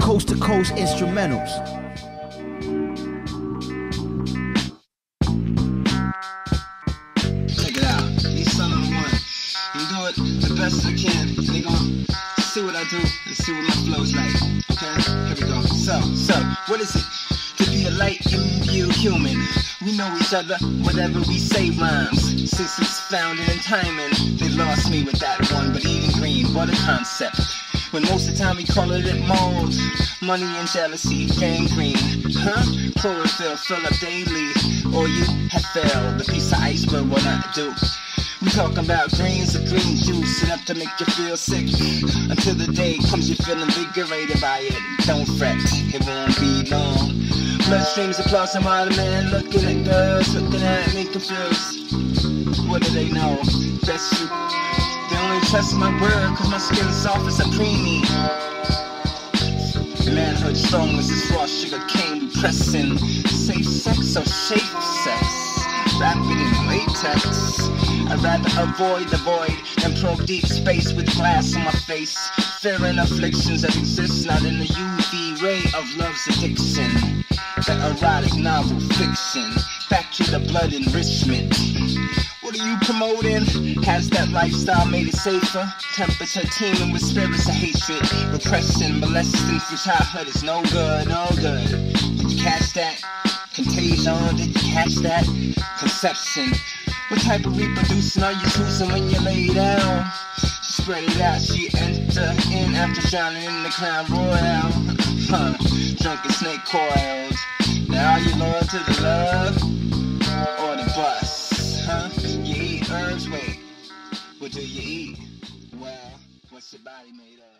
coast to coast instrumentals. Check it out. These son of a one. I'm do it the best I can. They gon' see what I do and see what my flow's like. Okay? Here we go. So, what is it to be a light imbued human? We know each other, whatever we say rhymes. Since it's founded in timing, they lost me with that one. But eating green, what a concept. When most of the time we call it mold, money and jealousy, gangrene, huh? Chlorophyll fill up daily, or you have failed. The piece of iceberg will not do. We talking about grains of green juice, enough to make you feel sick. Until the day comes you feel invigorated by it. Don't fret, it won't be long. Bloodstreams of applause while the man looking at girls, looking at me confused. What do they know? That's you. They only trust my word cause my skin's soft as a preemie. Manhood strong as this raw sugar cane we pressing. Safe sex or shape sex, rapid in latex. I'd rather avoid the void than probe deep space with glass on my face. Fearing afflictions that exist not in the UV ray of love's addiction. The erotic novel fiction, factory the blood enrichment. What are you promoting? Has that lifestyle made it safer? Temperature teeming with spirits of hatred. Repression, molesting from childhood is no good, no good. Did you catch that? Contagion, did you catch that? Conception. What type of reproducing are you choosing when you lay down? She spread it out, she enter in after drowning in the Crown Royal. Drunken snake coiled. Now are you loyal to the love or the bust? Huh? You eat herbs, wait. What do you eat? Well, what's your body made of?